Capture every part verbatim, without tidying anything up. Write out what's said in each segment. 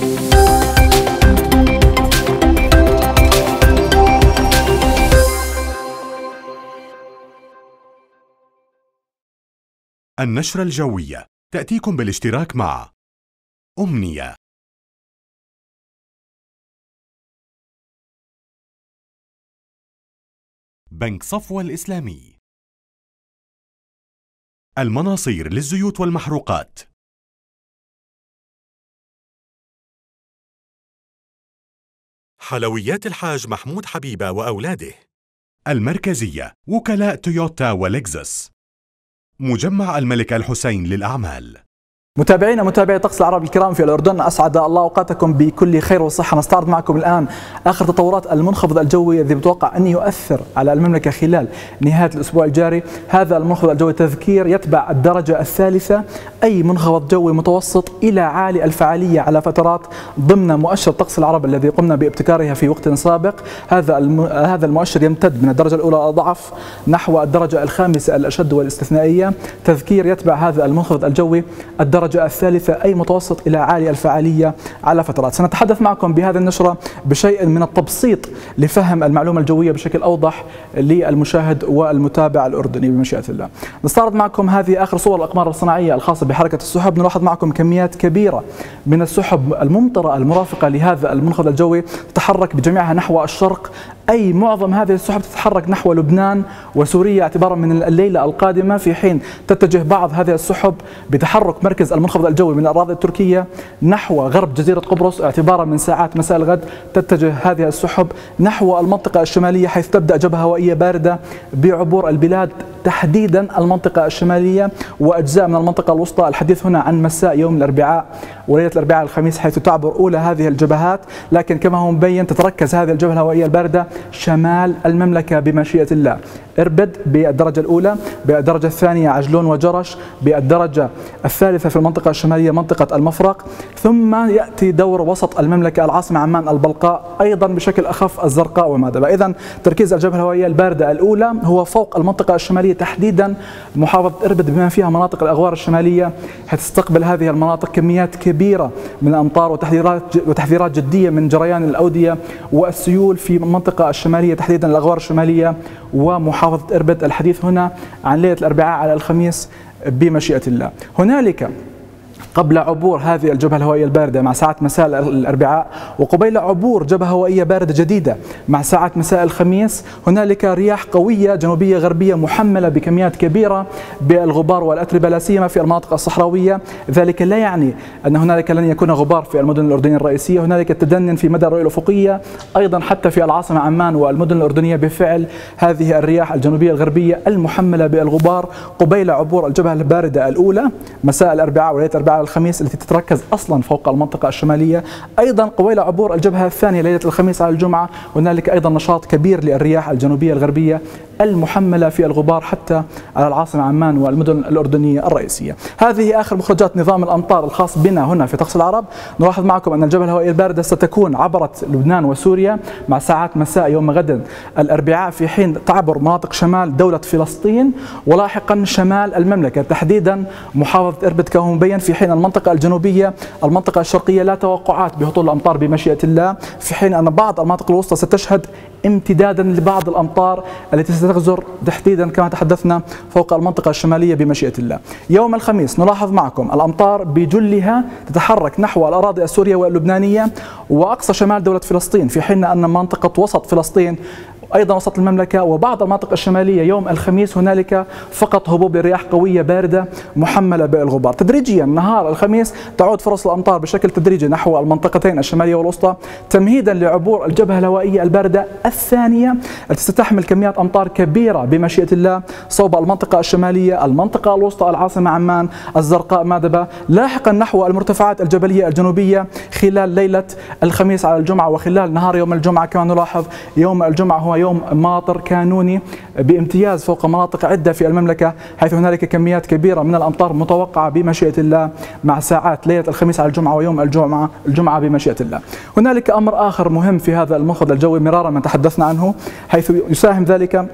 النشرة الجوية تأتيكم بالاشتراك مع أمنية، بنك صفوة الإسلامي، المناصير للزيوت والمحروقات، حلويات الحاج محمود حبيبة وأولاده، المركزية، وكلاء تويوتا ولكزس، مجمع الملك الحسين للأعمال. متابعينا متابعي طقس العرب الكرام في الأردن، أسعد الله أوقاتكم بكل خير وصحة. نستعرض معكم الآن آخر تطورات المنخفض الجوي الذي بتوقع أن يؤثر على المملكة خلال نهاية الأسبوع الجاري. هذا المنخفض الجوي تذكير يتبع الدرجة الثالثة، أي منخفض جوي متوسط إلى عالي الفعالية على فترات ضمن مؤشر طقس العرب الذي قمنا بابتكارها في وقت سابق. هذا هذا المؤشر يمتد من الدرجة الأولى الأضعف نحو الدرجة الخامسة الأشد والاستثنائية. تذكير يتبع هذا المنخفض الجوي الدرجة الدرجة الثالثة أي متوسط إلى عالي الفعالية على فترات. سنتحدث معكم بهذه النشرة بشيء من التبسيط لفهم المعلومة الجوية بشكل أوضح للمشاهد والمتابع الأردني بمشيئة الله. نستعرض معكم هذه آخر صور الأقمار الصناعية الخاصة بحركة السحب. نلاحظ معكم كميات كبيرة من السحب الممطرة المرافقة لهذا المنخفض الجوي تتحرك بجميعها نحو الشرق، أي معظم هذه السحب تتحرك نحو لبنان وسوريا اعتبارا من الليلة القادمة، في حين تتجه بعض هذه السحب بتحرك مركز المنخفض الجوي من الأراضي التركية نحو غرب جزيرة قبرص اعتبارا من ساعات مساء الغد. تتجه هذه السحب نحو المنطقة الشمالية حيث تبدأ جبهة هوائية باردة بعبور البلاد، تحديدا المنطقة الشمالية وأجزاء من المنطقة الوسطى. الحديث هنا عن مساء يوم الأربعاء وليلة الأربعاء الخميس حيث تعبر أولى هذه الجبهات، لكن كما هو مبين تتركز هذه الجبهة الهوائية الباردة شمال المملكة بمشيئة الله. إربد بالدرجة الأولى، بالدرجة الثانية عجلون وجرش، بالدرجة الثالثة في المنطقة الشمالية منطقة المفرق، ثم يأتي دور وسط المملكة العاصمة عمان البلقاء أيضا بشكل أخف الزرقاء ومادبة. إذن تركيز الجبهة الهوائية الباردة الأولى هو فوق المنطقة الشمالية تحديدا محافظة إربد بما فيها مناطق الأغوار الشمالية، حتستقبل هذه المناطق كميات كبيرة من الأمطار وتحذيرات وتحذيرات جدية من جريان الأودية والسيول في المنطقة الشمالية تحديدا الأغوار الشمالية ومحافظة إربد. الحديث هنا عن ليلة الأربعاء على الخميس بمشيئة الله. هنالك قبل عبور هذه الجبهة الهوائية الباردة مع ساعات مساء الأربعاء وقبيل عبور جبهة هوائية باردة جديدة مع ساعات مساء الخميس هنالك رياح قوية جنوبية غربية محملة بكميات كبيرة بالغبار والأتربة لا سيما في المناطق الصحراوية. ذلك لا يعني أن هنالك لن يكون غبار في المدن الأردنية الرئيسية، هنالك تدني في مدى الرؤية الأفقية أيضا حتى في العاصمة عمان والمدن الأردنية بفعل هذه الرياح الجنوبية الغربية المحملة بالغبار قبيل عبور الجبهة الباردة الأولى مساء الأربعاء وليلة الأربعاء الخميس التي تتركز أصلا فوق المنطقة الشمالية. أيضا قبيل عبور الجبهة الثانية ليلة الخميس على الجمعة هنالك أيضا نشاط كبير للرياح الجنوبية الغربية المحملة في الغبار حتى على العاصمة عمان والمدن الأردنية الرئيسية. هذه آخر مخرجات نظام الأمطار الخاص بنا هنا في طقس العرب. نلاحظ معكم أن الجبهة الهوائية الباردة ستكون عبرت لبنان وسوريا مع ساعات مساء يوم غد الأربعاء، في حين تعبر مناطق شمال دولة فلسطين ولاحقا شمال المملكة تحديدا محافظة إربد كما مبين، في حين المنطقة الجنوبية المنطقة الشرقية لا توقعات بهطول الأمطار بمشيئة الله، في حين أن بعض المناطق الوسطى ستشهد امتدادا لبعض الأمطار التي ستغزر تحديدا كما تحدثنا فوق المنطقة الشمالية بمشيئة الله. يوم الخميس نلاحظ معكم الأمطار بجلها تتحرك نحو الأراضي السورية واللبنانية وأقصى شمال دولة فلسطين، في حين أن منطقة وسط فلسطين أيضا وسط المملكة وبعض المناطق الشمالية يوم الخميس هنالك فقط هبوب لرياح قوية باردة محملة بالغبار. تدريجيا نهار الخميس تعود فرص الأمطار بشكل تدريجي نحو المنطقتين الشمالية والوسطى تمهيدا لعبور الجبهة الهوائية الباردة الثانية التي ستحمل كميات أمطار كبيرة بمشيئة الله صوب المنطقة الشمالية، المنطقة الوسطى، العاصمة عمان، الزرقاء، مادبة، لاحقا نحو المرتفعات الجبلية الجنوبية خلال ليلة الخميس على الجمعة وخلال نهار يوم الجمعة. كما نلاحظ يوم الجمعة هو يوم ماطر كانوني بامتياز فوق مناطق عدة في المملكة، حيث هنالك كميات كبيرة من الأمطار متوقعة بمشيئة الله مع ساعات ليلة الخميس على الجمعة ويوم الجمعة الجمعة بمشيئة الله. هنالك أمر آخر مهم في هذا المنخفض الجوي مرارا ما تحدثنا عنه، حيث يساهم ذلك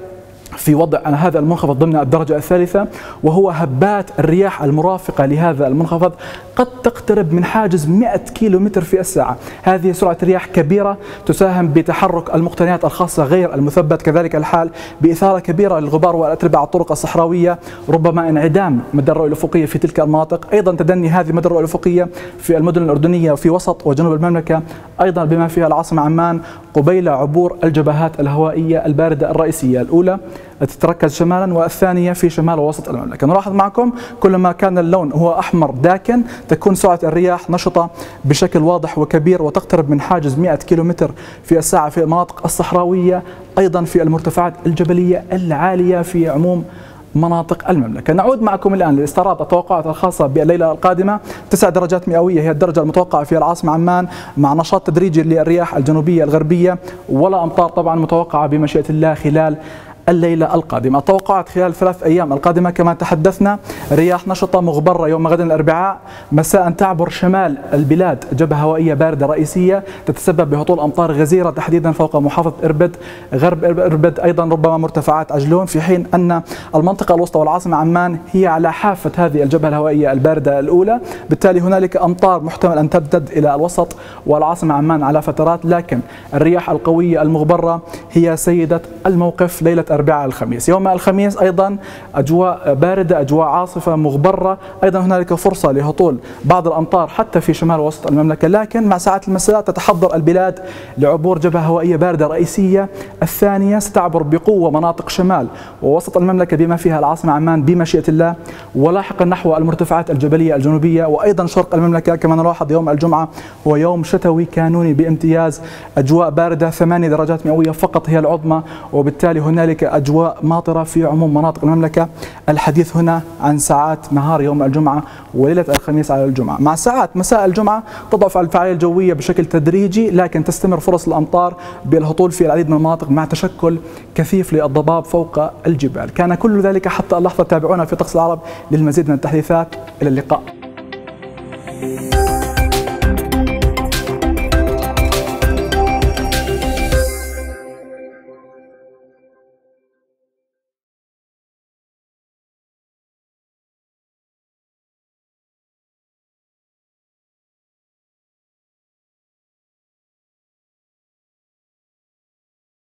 في وضع هذا المنخفض ضمن الدرجة الثالثة، وهو هبات الرياح المرافقة لهذا المنخفض قد تقترب من حاجز مئة كيلو متر في الساعة. هذه سرعة رياح كبيرة تساهم بتحرك المقتنيات الخاصة غير المثبت، كذلك الحال بإثارة كبيرة للغبار والأتربة على الطرق الصحراوية، ربما انعدام مدى الرؤية الأفقية في تلك المناطق، أيضا تدني هذه مدى الرؤية الأفقية في المدن الأردنية وفي وسط وجنوب المملكة، أيضا بما فيها العاصمة عمان، قبيل عبور الجبهات الهوائية الباردة الرئيسية، الأولى تتركز شمالا والثانية في شمال ووسط المملكة. نلاحظ معكم كلما كان اللون هو أحمر داكن تكون سرعة الرياح نشطة بشكل واضح وكبير وتقترب من حاجز مئة كيلومتر في الساعة في المناطق الصحراوية، أيضا في المرتفعات الجبلية العالية في عموم مناطق المملكة. نعود معكم الآن لاستعراض التوقعات الخاصة بالليلة القادمة. تسع درجات مئوية هي الدرجة المتوقعة في العاصمة عمان، مع نشاط تدريجي للرياح الجنوبية الغربية، ولا أمطار طبعا متوقعة بمشيئة الله خلال الليلة القادمة. التوقعات خلال ثلاث أيام القادمة كما تحدثنا: رياح نشطة مغبرة يوم غد الأربعاء، مساء تعبر شمال البلاد جبهة هوائية باردة رئيسية تتسبب بهطول أمطار غزيرة تحديدا فوق محافظة إربد، غرب إربد، أيضا ربما مرتفعات عجلون، في حين أن المنطقة الوسطى والعاصمة عمان هي على حافة هذه الجبهة الهوائية الباردة الأولى، بالتالي هنالك أمطار محتمل أن تمتد إلى الوسط والعاصمة عمان على فترات، لكن الرياح القوية المغبرة هي سيدة الموقف ليلة أربعاء الخميس. يوم الخميس أيضا أجواء باردة، أجواء عاصفة مغبرة، أيضا هنالك فرصة لهطول بعض الأمطار حتى في شمال وسط المملكة، لكن مع ساعات المساء تتحضر البلاد لعبور جبهة هوائية باردة رئيسية الثانية ستعبر بقوة مناطق شمال ووسط المملكة بما فيها العاصمة عمان بمشيئة الله، ولاحقا نحو المرتفعات الجبلية الجنوبية وأيضا شرق المملكة. كما نلاحظ يوم الجمعة هو يوم شتوي كانوني بامتياز، أجواء باردة، ثمانية درجات مئوية فقط هي العظمى، وبالتالي هنالك أجواء ماطرة في عموم مناطق المملكة. الحديث هنا عن ساعات نهار يوم الجمعة وليلة الخميس على الجمعة. مع ساعات مساء الجمعة تضعف الفعالية الجوية بشكل تدريجي، لكن تستمر فرص الأمطار بالهطول في العديد من المناطق مع تشكل كثيف للضباب فوق الجبال. كان كل ذلك حتى اللحظة. تابعونا في طقس العرب للمزيد من التحديثات. إلى اللقاء.